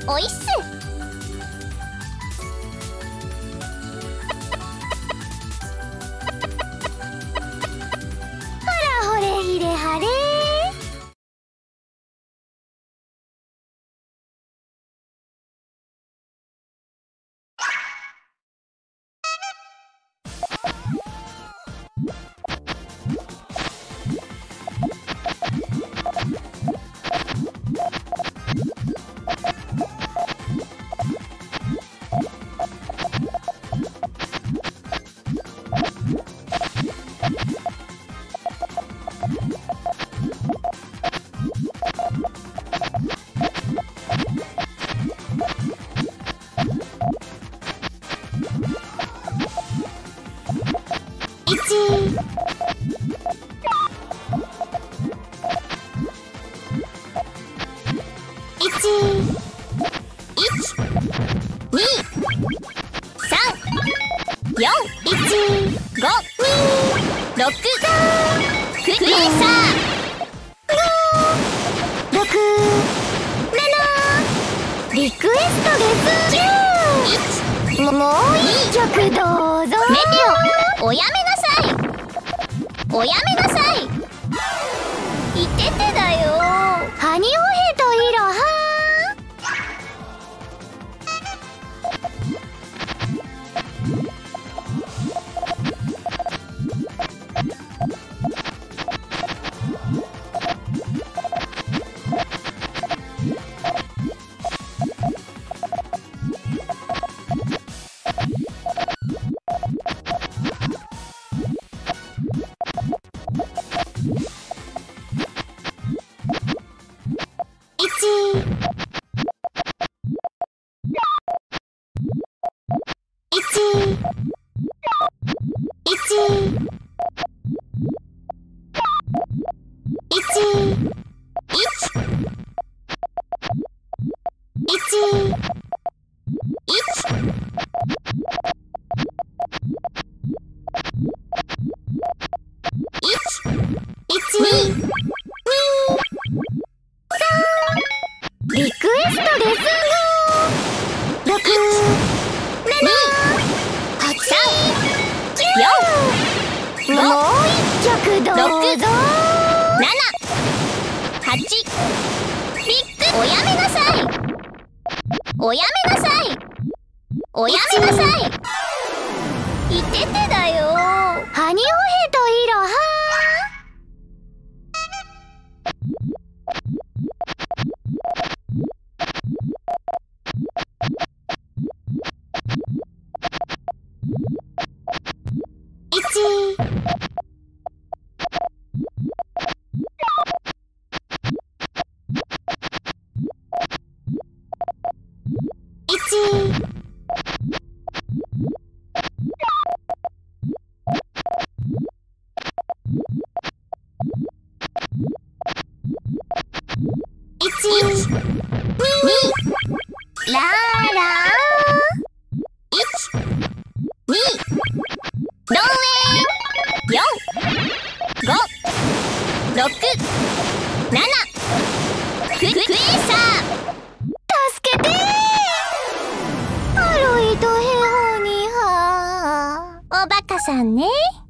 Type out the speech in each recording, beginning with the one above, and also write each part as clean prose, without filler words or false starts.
おいっす。ほらほれひれはれ。リクエストです。もう一曲どうぞ。メテオ、おやめなさい。おやめなさい。いててだよ。ハニオヘとイロハ。リクエストですの。6、7、8、4、もう一曲どうぞ。7、8、おやめなさい。おやめなさい。おやめなさい。いててだよ。ハニオヘとイロハ。ラーラー。1、2、ローエン。4、5、6、7、クエーサー。助けてー。アロイとヘホニハ。おバカさんね。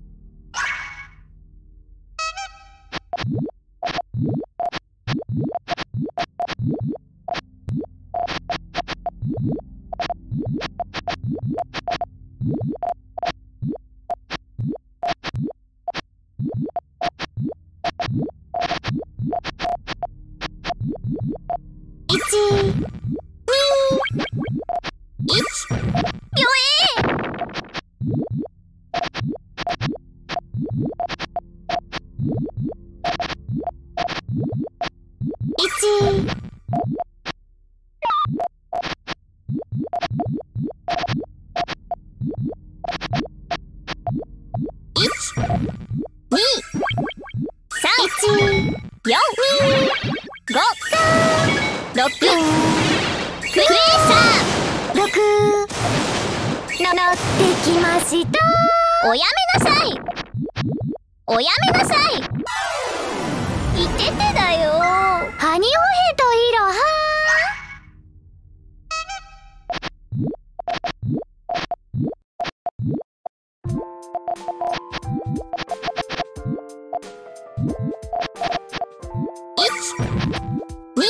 乗ってきました。おやめなさい。おやめなさい。いててだよ。ハニオヘとイロハ。 2、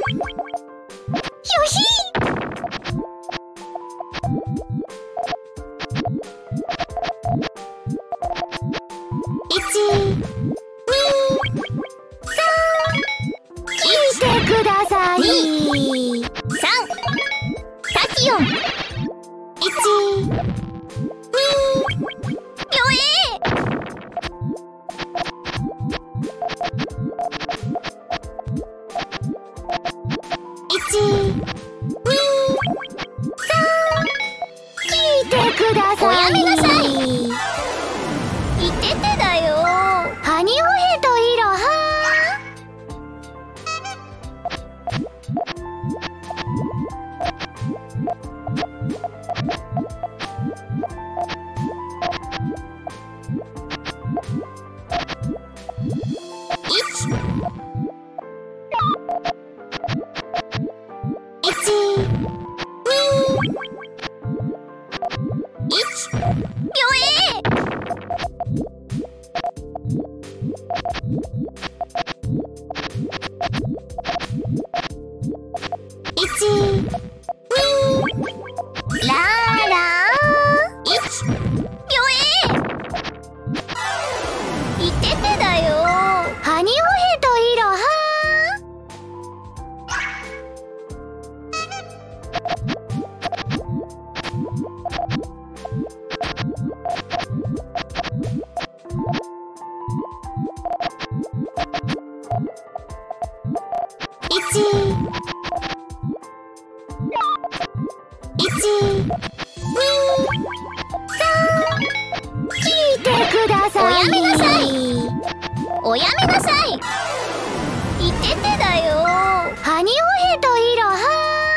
よし。1、2、3、聞いてください。2、3、タキヨン。1、2、よ1、2、3、聞いてください。おやめなさい。いててだよ。ハニオヘとイロハ。おやめなさい。いててだよ。ハニオヘとイロハ。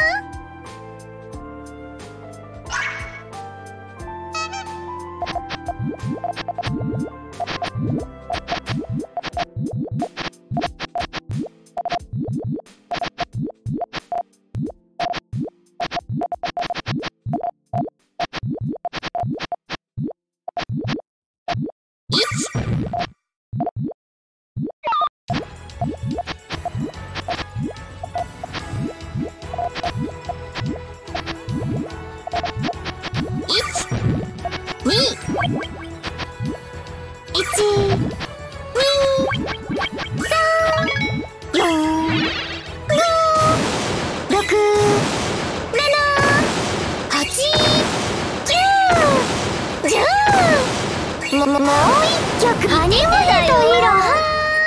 もう一曲ハニオヘとイロハ。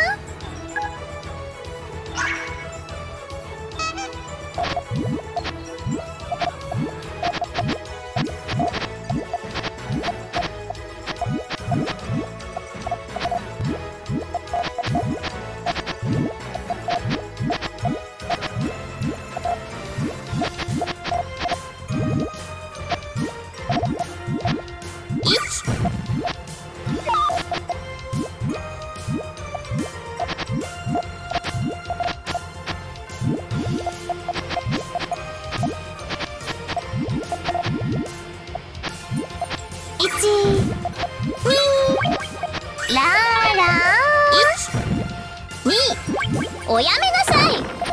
おやめなさい。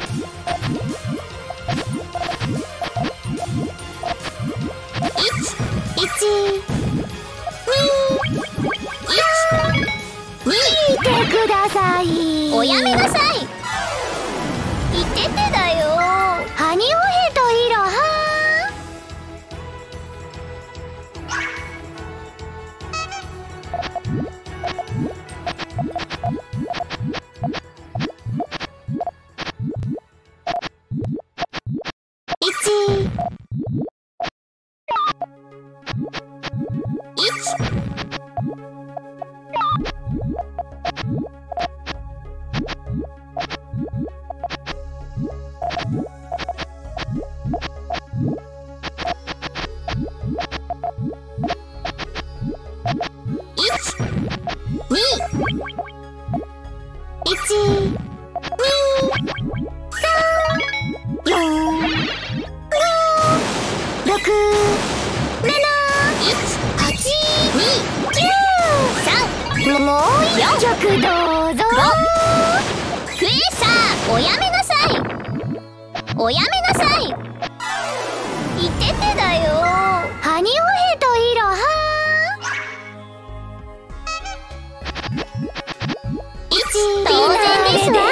聞いてください。おやめなさい。いててだよ。ハニオヘとイロハ。 もう一曲どうぞ。 クエーサー、おやめなさい。おやめなさい。いててだよ。 ハニオヘとイロハ。 当然ですわ。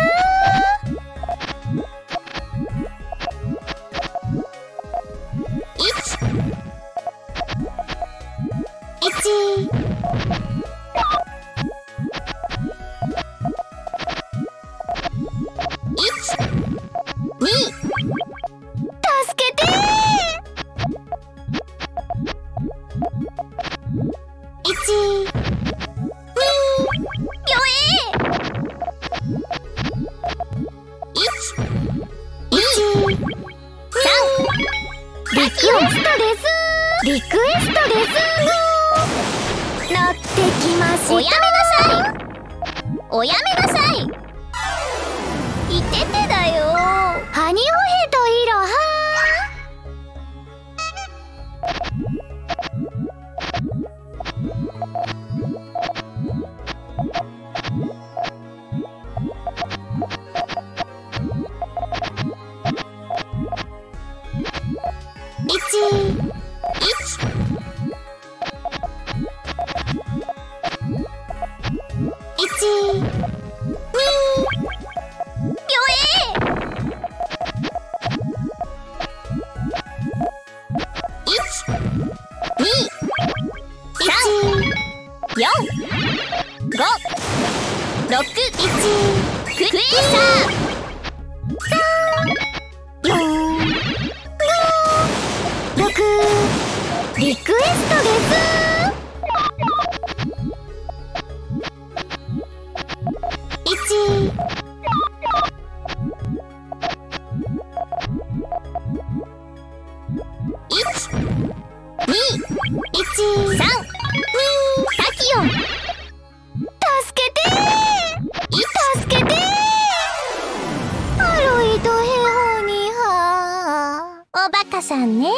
リクエストですの乗ってきました。 おやめなさい。おやめなさい。いててだよ。 ハニオヘとイロハ。 クエーサー。3、4、5、6。リクエストです。 さんね。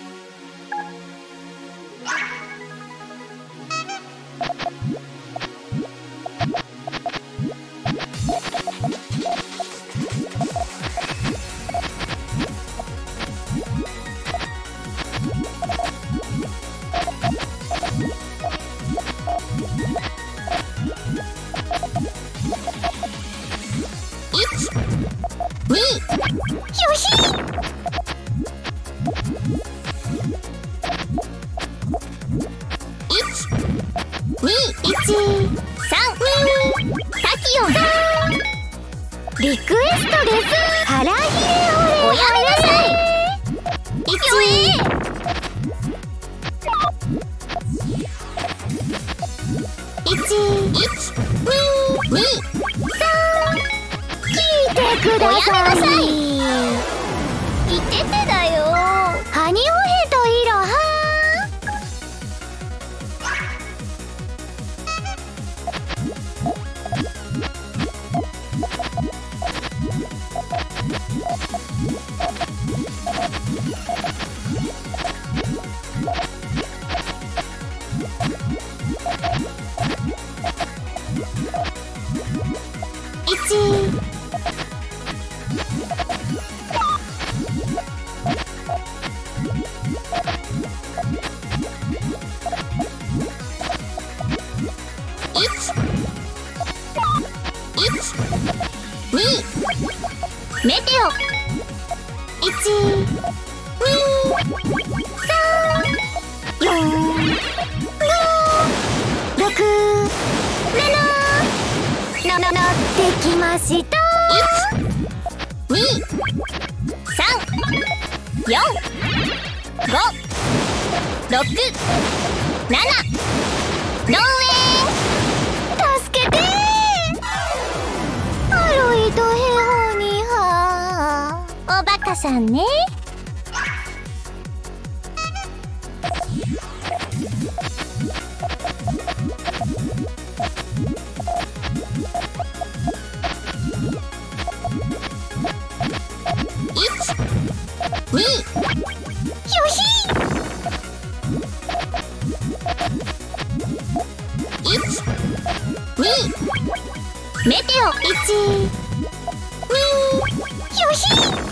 リクエストです。ハラヒレオレ。 おやめなさい。 聞いてください。 いててだよ。 ハニオヘとイロハ。 メテオ。 1、2、3、4、5、6、7。乗ってきました。 1、2、3、4、5、6、7。ノーウェイ。助けて。アロイとヘホニハ。 おバカさんね。 よひ。1、 2メテオ1、2、よし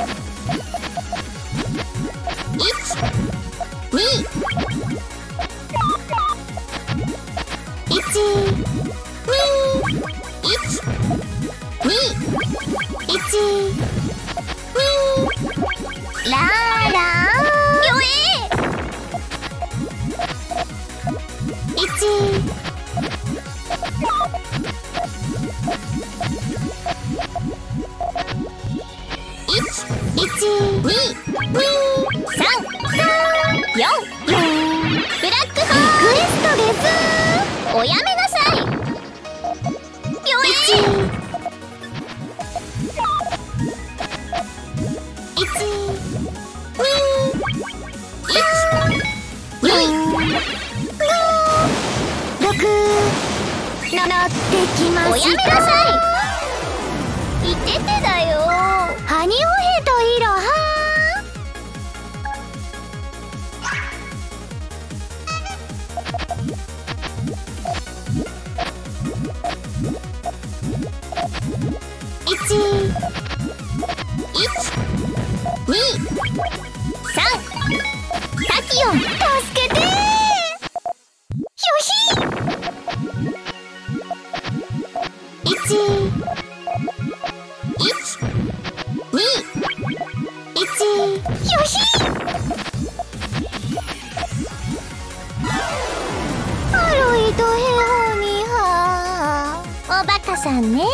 1、2、1、2、1、2、1、2、ラーラーよ1、1、2、3、4、ブラックホールリクエストですおやめなさいよ乗ってきましたおやめなさいいててだよハニオヘとイロハ1、2、3タキオン助けてよし1、2、1、よしアロイとヘホニハおバカさんね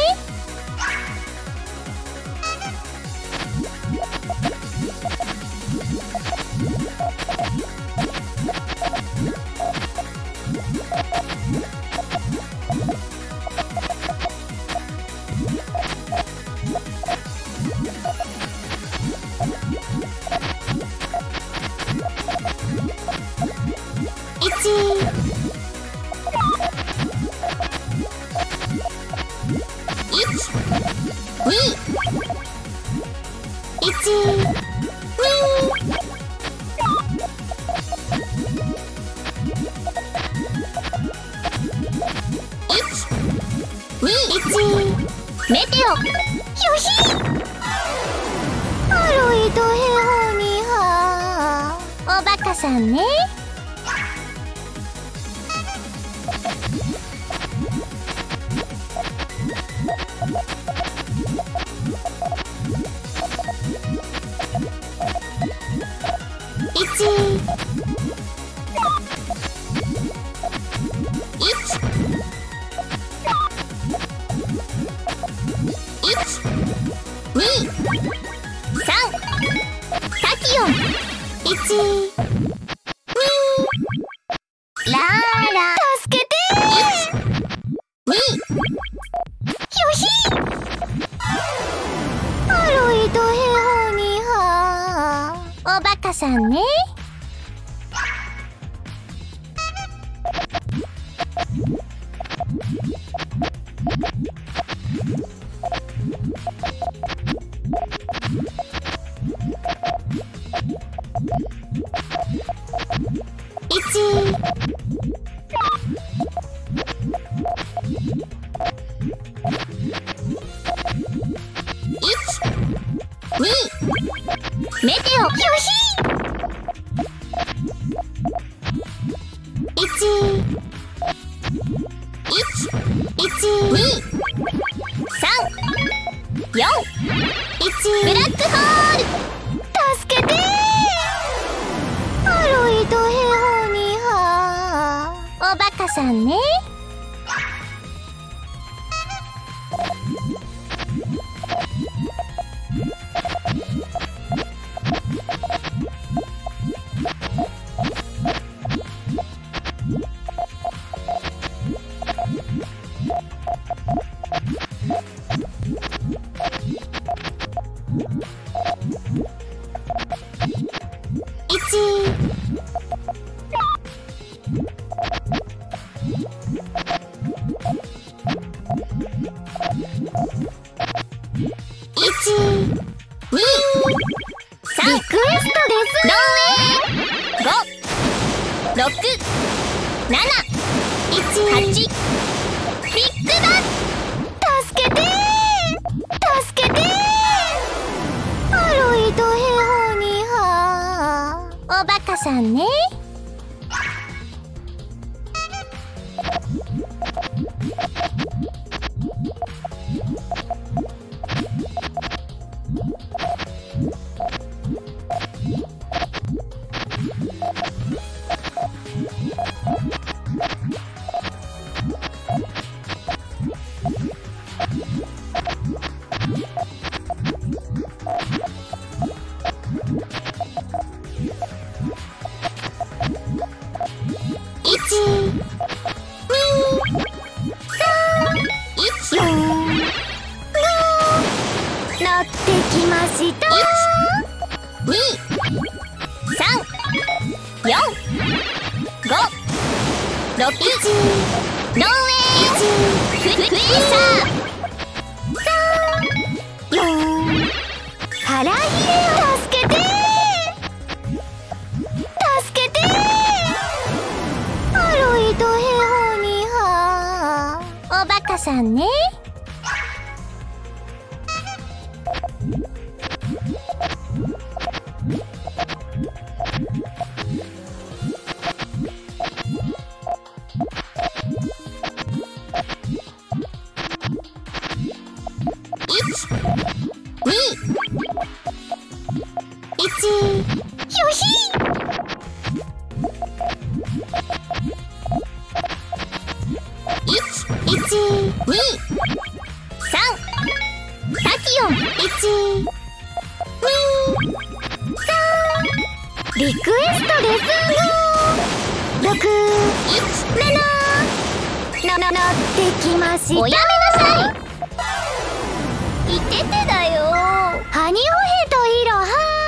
メテオよしアロイとヘホニハおバカさんねさんねメテオよしブラックホール助けてアロイとヘホニハおバカさんねリクエストですノーウェイ5、6、7、8 んね。 乗ってきました。 2、3、4、5、6、ノーウェイクエーサー。 4、腹入れを助けて助けて。アロイとヘホニハ。 おバカさんね。 よひ。 1、2、3、タキオン。 1、2、3。リクエストです。6、7。乗ってきました。 おやめなさい。いててだよ。 ハニオヘとイロハ。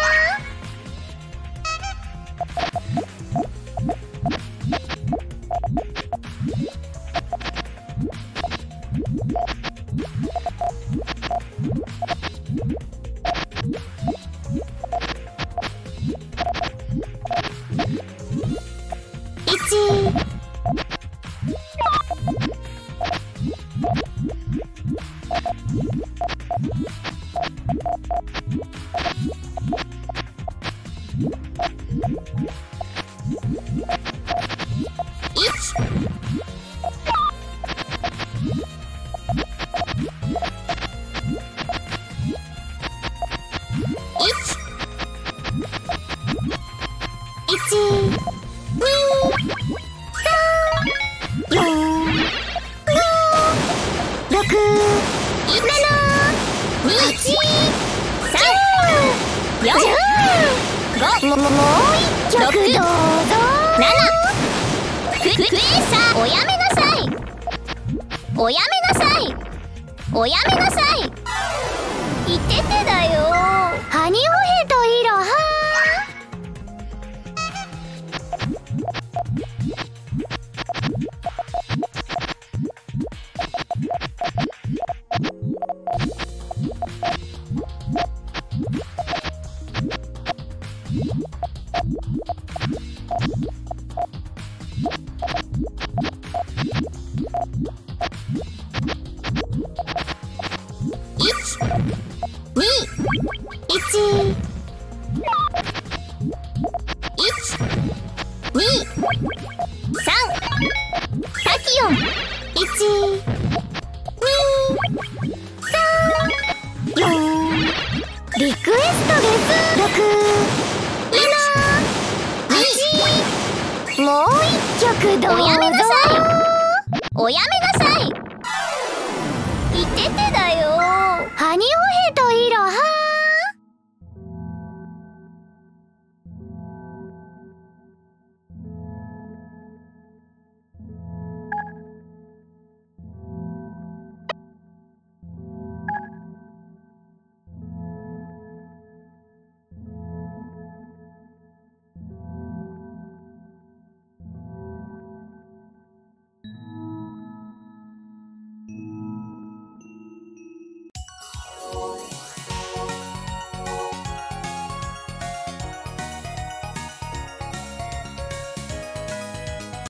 もう一曲どうぞ。 7、クエーサー。おやめなさい。おやめなさい。おやめなさい。いててだよ。 ハニオヘとイロハ。リクエストです。6、7、8。もう一曲どうぞ。 おやめなさい。おやめなさい。